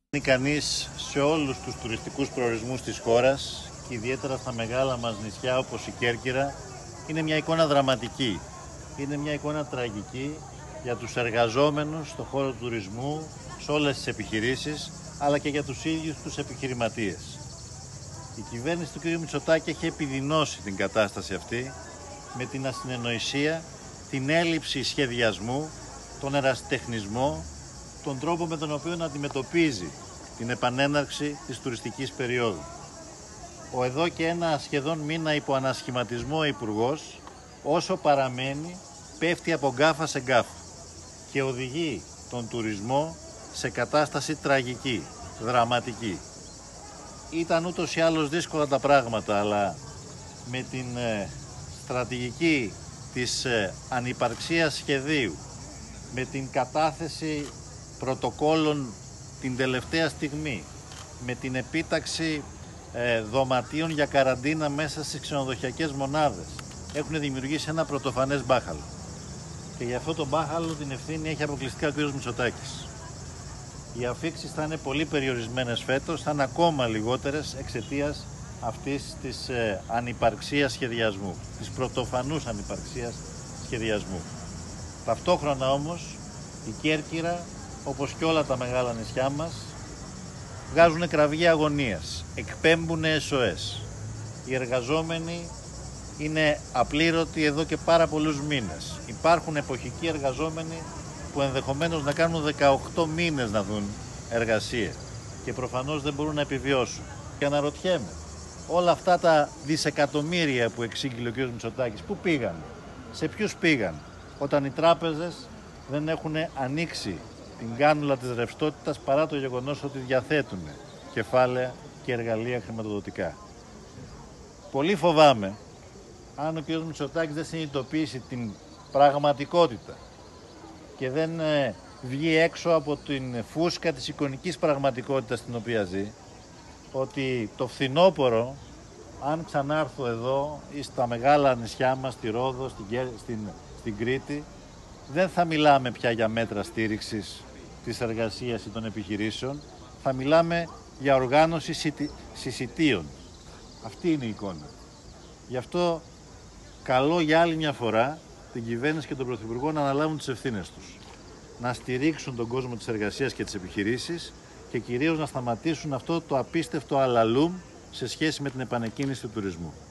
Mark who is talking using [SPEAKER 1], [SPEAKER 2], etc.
[SPEAKER 1] Είναι κανείς σε όλους τους τουριστικούς προορισμούς της χώρας και ιδιαίτερα στα μεγάλα μας νησιά όπως η Κέρκυρα, είναι μια εικόνα δραματική. Είναι μια εικόνα τραγική για τους εργαζόμενους στον χώρο του τουρισμού, σε όλες τις επιχειρήσεις, αλλά και για τους ίδιους τους επιχειρηματίες. Η κυβέρνηση του κ. Μητσοτάκη έχει επιδεινώσει την κατάσταση αυτή με την ασυνεννοησία, την έλλειψη σχεδιασμού, τον ερασιτεχνισμό, τον τρόπο με τον οποίο αντιμετωπίζει την επανέναρξη της τουριστικής περίοδου. Ο εδώ και ένα σχεδόν μήνα υπό ανασχηματισμό υπουργός, όσο παραμένει, πέφτει από γκάφα σε γκάφα και οδηγεί τον τουρισμό σε κατάσταση τραγική, δραματική. Ήταν ούτως ή άλλως δύσκολα τα πράγματα, αλλά με την στρατηγική της ανυπαρξίας σχεδίου, με την κατάθεση πρωτοκόλων την τελευταία στιγμή, με την επίταξη δωματίων για καραντίνα μέσα στις ξενοδοχειακές μονάδες, έχουν δημιουργήσει ένα πρωτοφανές μπάχαλο. Και για αυτό το μπάχαλο την ευθύνη έχει αποκλειστικά ο κ. Μητσοτάκης. Οι αφίξεις θα είναι πολύ περιορισμένες φέτος, θα είναι ακόμα λιγότερες εξαιτίας αυτής της ανυπαρξίας σχεδιασμού, της πρωτοφανούς ανυπαρξίας σχεδιασμού. Ταυτόχρονα όμως η Κέρκυρα, όπως και όλα τα μεγάλα νησιά μας, βγάζουν κραυγή αγωνίας, εκπέμπουν SOS. Οι εργαζόμενοι είναι απλήρωτοι εδώ και πάρα πολλούς μήνες. Υπάρχουν εποχικοί εργαζόμενοι που ενδεχομένως να κάνουν 18 μήνες να δουν εργασία και προφανώς δεν μπορούν να επιβιώσουν. Και αναρωτιέμαι, όλα αυτά τα δισεκατομμύρια που εξήγηλε ο κ. Μητσοτάκης, πού πήγαν, σε ποιους πήγαν, όταν οι τράπεζες δεν έχουν ανοίξει την κάνουλα της ρευστότητας παρά το γεγονός ότι διαθέτουν κεφάλαια και εργαλεία χρηματοδοτικά. Πολύ φοβάμαι, αν ο κ. Μητσοτάκης δεν συνειδητοποιήσει την πραγματικότητα και δεν βγει έξω από την φούσκα της εικονικής πραγματικότητας στην οποία ζει, ότι το φθινόπωρο, αν ξανάρθω εδώ ή στα μεγάλα νησιά μας, στη Ρόδο, στην Κρήτη, δεν θα μιλάμε πια για μέτρα στήριξης της εργασίας ή των επιχειρήσεων, θα μιλάμε για οργάνωση συσιτίων. Αυτή είναι η εικόνα. Γι' αυτό καλώ για άλλη μια φορά την κυβέρνηση και τον Πρωθυπουργό να αναλάβουν τις ευθύνες τους. Να στηρίξουν τον κόσμο της εργασίας και της επιχειρήσης και κυρίως να σταματήσουν αυτό το απίστευτο αλαλούμ σε σχέση με την επανεκκίνηση του τουρισμού.